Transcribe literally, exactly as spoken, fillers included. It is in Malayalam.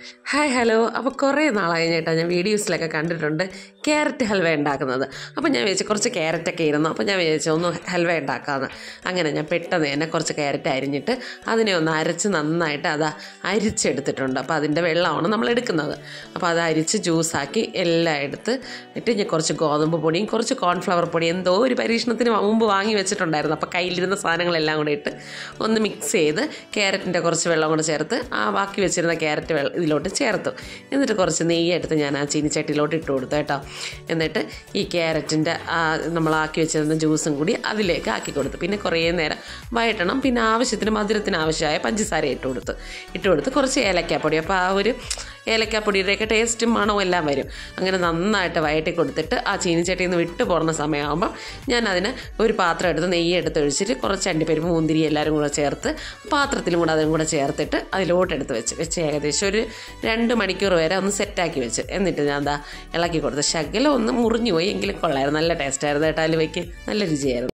Hi hello. അപ്പോൾ കുറേ നാളായി ചേട്ടാ ഞാൻ വീഡിയോസിലൊക്കെ കണ്ടിട്ടുണ്ട് ക്യാരറ്റ് ഹൽവ ഉണ്ടാക്കുന്നത്. അപ്പോൾ ഞാൻ വിചാരിച്ചു കുറച്ച് ക്യാരറ്റൊക്കെ ഇരുന്നു, അപ്പോൾ ഞാൻ വിചാരിച്ചു ഒന്ന് ഹൽവ ഉണ്ടാക്കാമെന്ന്. അങ്ങനെ ഞാൻ പെട്ടെന്ന് തന്നെ കുറച്ച് ക്യാരറ്റ് അരിഞ്ഞിട്ട് അതിനെ ഒന്ന് അരച്ച് നന്നായിട്ട് അത് അരിച്ചെടുത്തിട്ടുണ്ട്. അപ്പോൾ അതിൻ്റെ വെള്ളമാണ് നമ്മൾ എടുക്കുന്നത്. അപ്പോൾ അത് അരിച്ച് ജ്യൂസാക്കി എല്ലാം എടുത്ത് ഇട്ട് ഞാൻ കുറച്ച് ഗോതമ്പ് പൊടിയും കുറച്ച് കോൺഫ്ലവർ പൊടിയും എന്തോ ഒരു പരീക്ഷണത്തിന് മുമ്പ് വാങ്ങി വെച്ചിട്ടുണ്ടായിരുന്നു. അപ്പോൾ കയ്യിലിരുന്ന സാധനങ്ങളെല്ലാം കൂടെ ഇട്ട് ഒന്ന് മിക്സ് ചെയ്ത് ക്യാരറ്റിൻ്റെ കുറച്ച് വെള്ളം കൂടെ ചേർത്ത് ആ ബാക്കി വെച്ചിരുന്ന ക്യാരറ്റ് വെള്ളം ഇതിലോട്ട് ചേർത്തു. എന്നിട്ട് കുറച്ച് നെയ്യ് എടുത്ത് ഞാൻ ആ ചീനിച്ചട്ടിയിലോട്ട് ഇട്ട് കൊടുത്തു കേട്ടോ. എന്നിട്ട് ഈ ക്യാരറ്റിൻ്റെ നമ്മളാക്കി വെച്ചിരുന്ന ജ്യൂസും കൂടി അതിലേക്ക് ആക്കി കൊടുത്തു. പിന്നെ കുറേ നേരം വഴറ്റണം. പിന്നെ ആവശ്യത്തിന് മധുരത്തിന് ആവശ്യമായ പഞ്ചസാര ഇട്ട് കൊടുത്തു ഇട്ട് കൊടുത്ത് കുറച്ച് ഏലക്കാപ്പൊടി. അപ്പോൾ ആ ഒരു ഏലക്കാപ്പൊടിയുടെയൊക്കെ ടേസ്റ്റും മണവും എല്ലാം വരും. അങ്ങനെ നന്നായിട്ട് വഴറ്റി കൊടുത്തിട്ട് ആ ചീനിച്ചട്ടിയിൽ നിന്ന് വിട്ട് പോകുന്ന സമയമാകുമ്പം ഞാൻ അതിന് ഒരു പാത്രം എടുത്ത് നെയ്യ് എടുത്ത് ഒഴിച്ചിട്ട് കുറച്ച് അണ്ടിപ്പരിപ്പ് മുന്തിരി എല്ലാവരും കൂടെ ചേർത്ത് പാത്രത്തിലും കൂടെ അതും കൂടെ ചേർത്തിട്ട് അതിലോട്ടെടുത്ത് വെച്ച് വെച്ച് ഏകദേശം ഒരു രണ്ട് മണിക്കൂർ വരെ ഒന്ന് സെറ്റാക്കി വെച്ച് എന്നിട്ട് ഞാൻ എന്താ ഇളക്കി കൊടുത്ത് ശകലം ഒന്ന് മുറിഞ്ഞു പോയി എങ്കിലും കൊള്ളായിരുന്നു. നല്ല ടേസ്റ്റായിരുന്നു കേട്ടോ. അലുവയ്ക്ക് നല്ല രുചിയായിരുന്നു.